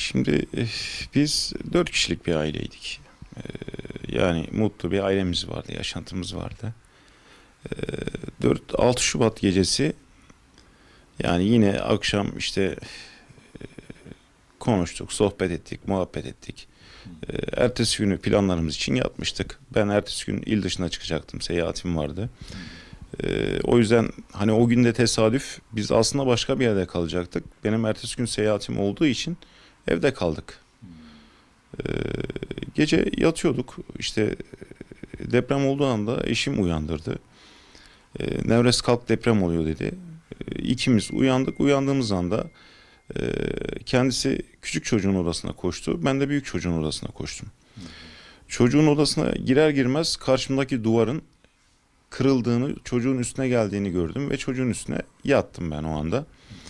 Şimdi biz 4 kişilik bir aileydik. Yani mutlu bir ailemiz vardı, yaşantımız vardı. 4-6 Şubat gecesi yani yine akşam işte konuştuk, sohbet ettik, muhabbet ettik. Ertesi günü planlarımız için yatmıştık. Ben ertesi gün il dışına çıkacaktım, seyahatim vardı. O yüzden hani o günde tesadüf biz aslında başka bir yerde kalacaktık. Benim ertesi gün seyahatim olduğu için evde kaldık. Ee, Gece yatıyorduk işte deprem olduğu anda eşim uyandırdı. Nevres kalk deprem oluyor dedi. İkimiz uyandık. Uyandığımız anda e, kendisi küçük çocuğun odasına koştu. Ben de büyük çocuğun odasına koştum. Çocuğun odasına girer girmez karşımdaki duvarın kırıldığını, çocuğun üstüne geldiğini gördüm ve çocuğun üstüne yattım ben o anda.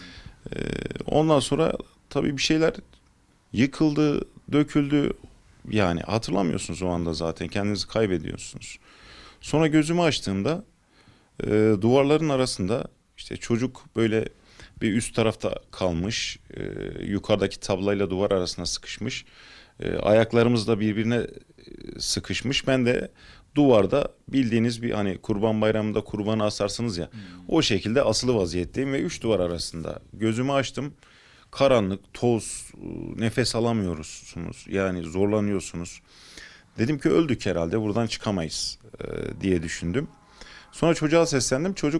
Ondan sonra tabii bir şeyler yıkıldı, döküldü. Yani hatırlamıyorsunuz o anda zaten kendinizi kaybediyorsunuz. Sonra gözümü açtığımda duvarların arasında işte çocuk böyle bir üst tarafta kalmış, yukarıdaki tablayla duvar arasına sıkışmış, ayaklarımız da birbirine sıkışmış. Ben de duvarda bildiğiniz bir hani Kurban Bayramı'nda kurbanı asarsınız ya, o şekilde asılı vaziyetteyim ve üç duvar arasında gözümü açtım. Karanlık, toz, nefes alamıyorsunuz. Yani zorlanıyorsunuz. Dedim ki öldük herhalde buradan çıkamayız diye düşündüm. Sonra çocuğa seslendim. Çocuk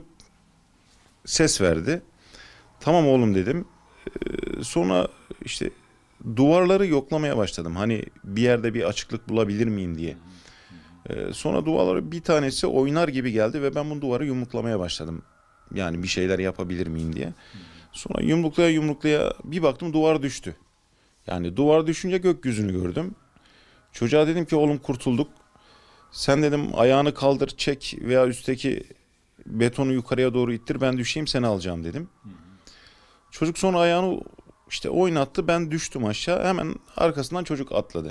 ses verdi. Tamam oğlum dedim. Sonra işte duvarları yoklamaya başladım. Hani bir yerde bir açıklık bulabilir miyim diye. Sonra duvarları bir tanesi oynar gibi geldi ve ben bu duvarı yumruklamaya başladım. Yani bir şeyler yapabilir miyim diye. Sonra yumruklaya yumruklaya bir baktım duvar düştü. Yani duvar düşünce gökyüzünü gördüm. Çocuğa dedim ki oğlum kurtulduk. Sen dedim ayağını kaldır çek veya üstteki betonu yukarıya doğru ittir ben düşeyim seni alacağım dedim. Çocuk sonra ayağını işte oynattı ben düştüm aşağı hemen arkasından çocuk atladı.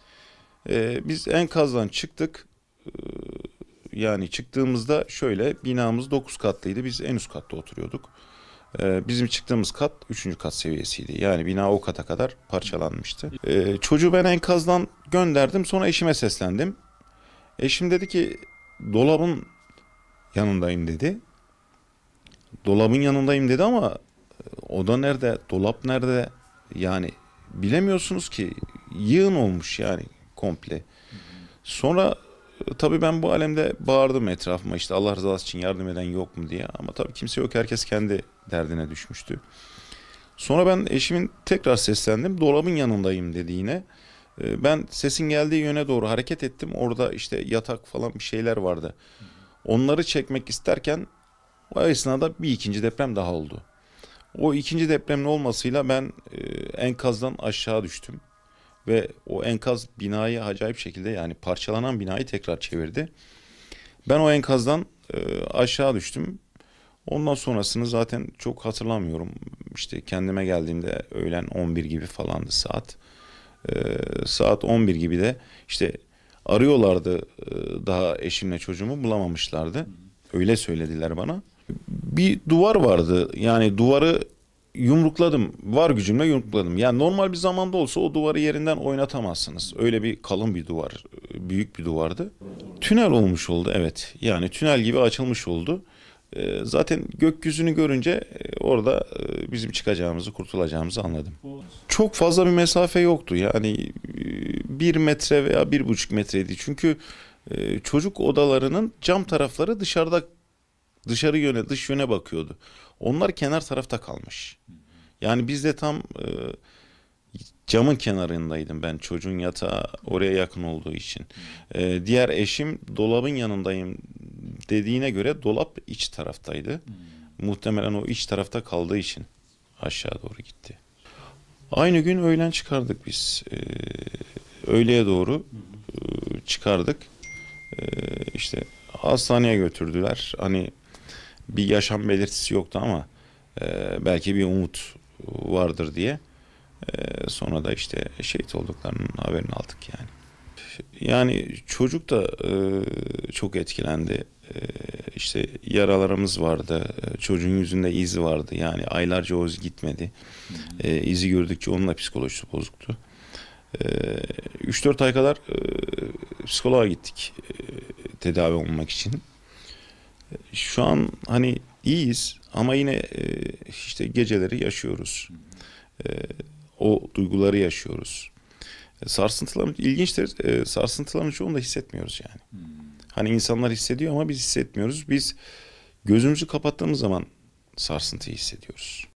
Biz enkazdan çıktık. Yani çıktığımızda şöyle binamız 9 katlıydı biz en üst katta oturuyorduk. Bizim çıktığımız kat üçüncü kat seviyesiydi. Yani bina o kata kadar parçalanmıştı. Çocuğu ben enkazdan gönderdim sonra eşime seslendim. Eşim dedi ki dolabın yanındayım dedi. Dolabın yanındayım dedi ama oda nerede, dolap nerede? Yani bilemiyorsunuz ki yığın olmuş yani komple. Sonra tabii ben bu alemde bağırdım etrafıma işte Allah rızası için yardım eden yok mu diye. Ama tabii kimse yok herkes kendi derdine düşmüştü. Sonra ben eşimin tekrar seslendim dolabın yanındayım dedi yine. Ben sesin geldiği yöne doğru hareket ettim. Orada işte yatak falan bir şeyler vardı. Onları çekmek isterken o esnada bir ikinci deprem daha oldu. O ikinci depremin olmasıyla ben enkazdan aşağı düştüm. Ve o enkaz binayı acayip şekilde yani parçalanan binayı tekrar çevirdi. Ben o enkazdan aşağı düştüm. Ondan sonrasını zaten çok hatırlamıyorum. İşte kendime geldiğimde öğlen 11 gibi falandı saat. Saat 11 gibi de işte arıyorlardı daha eşimle çocuğumu bulamamışlardı. Öyle söylediler bana. Bir duvar vardı. Yani duvarı yumrukladım. Var gücümle yumrukladım. Yani normal bir zamanda olsa o duvarı yerinden oynatamazsınız. Öyle bir kalın bir duvar, büyük bir duvardı. Tünel olmuş oldu evet. Yani tünel gibi açılmış oldu. Zaten gökyüzünü görünce orada bizim çıkacağımızı, kurtulacağımızı anladım. Çok fazla bir mesafe yoktu. Yani 1 metre veya 1,5 metreydi. Çünkü çocuk odalarının cam tarafları dışarı yöne, dış yöne bakıyordu. Onlar kenar tarafta kalmış. Yani biz de tam camın kenarındaydım ben çocuğun yatağı oraya yakın olduğu için. Diğer eşim dolabın yanındayım dediğine göre dolap iç taraftaydı. Muhtemelen o iç tarafta kaldığı için aşağı doğru gitti. Aynı gün öğlen çıkardık biz. Öğleye doğru çıkardık. İşte hastaneye götürdüler. Hani bir yaşam belirtisi yoktu ama belki bir umut vardır diye. Sonra da işte şehit olduklarının haberini aldık yani. Yani çocuk da çok etkilendi. işte yaralarımız vardı. Çocuğun yüzünde iz vardı. Yani aylarca o iz gitmedi. İzi gördükçe onun da psikolojisi bozuktu. 3-4 ay kadar psikoloğa gittik tedavi olmak için. Şu an hani iyiyiz ama yine işte geceleri yaşıyoruz. O duyguları yaşıyoruz. Sarsıntılar ilginçtir. Sarsıntıların çoğunu da hissetmiyoruz yani. Hani insanlar hissediyor ama biz hissetmiyoruz. Biz gözümüzü kapattığımız zaman sarsıntıyı hissediyoruz.